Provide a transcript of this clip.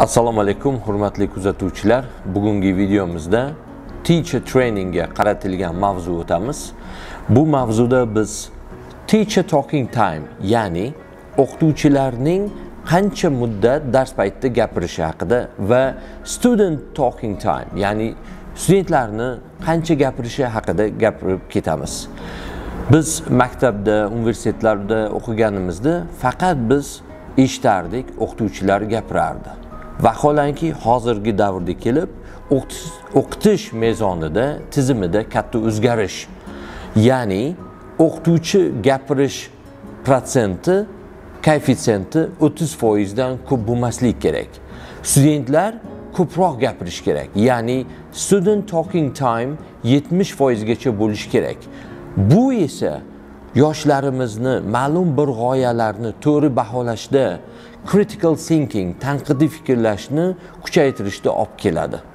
Assalomu alaykum, hurmatli kuzatuvchilar. Bugungi videomizda teacher trainingga qaratilgan mavzu o'tamiz. Bu mavzuda biz teacher talking time, ya'ni o'qituvchilarning qancha muddat dars paytida gapirishi haqida va student talking time, ya'ni studentlarni qancha gapirishi haqida gapirib ketamiz. Biz maktabda, universitetlarda o'qiganimizda faqat biz eshitardik, o'qituvchilar gapirardi. Vaholanki hozirgi davrga kelib, o'qitish mezonida, tizimida katta o'zgarish. Ya'ni o'qituvchi gapirish protsenti, koeffitsiyenti 30% dan ko'p bo'lmasligi kerak. Studentlar ko'proq gapirish kerak. Ya'ni student talking time 70% gacha bo'lishi kerak. Bu esa yoshlarimizni ma'lum bir g'oyalarni to'g'ri baholashda, critical thinking, tanqidiy fikrlashni kuchaytirishda olib keladi.